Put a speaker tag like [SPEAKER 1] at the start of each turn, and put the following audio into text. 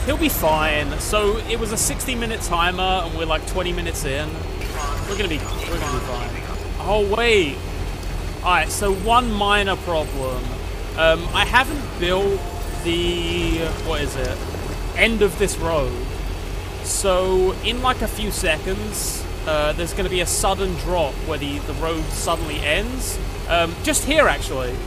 [SPEAKER 1] He'll be fine. So it was a 60-minute timer, and we're like 20 minutes in. We're gonna be fine. Oh wait. All right. So one minor problem. I haven't built the end of this road. So in like a few seconds, there's going to be a sudden drop where the road suddenly ends. Just here, actually.